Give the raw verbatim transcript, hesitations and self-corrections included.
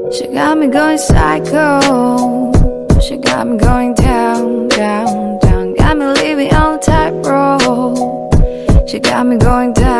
She got me going psycho. She got me going down, down, down. Got me living on the tightrope. She got me going down.